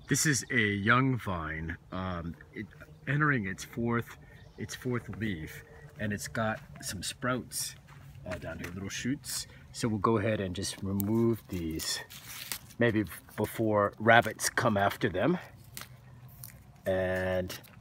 This is a young vine, entering its fourth leaf, and it's got some sprouts down here, little shoots. So we'll go ahead and just remove these, maybe before rabbits come after them. And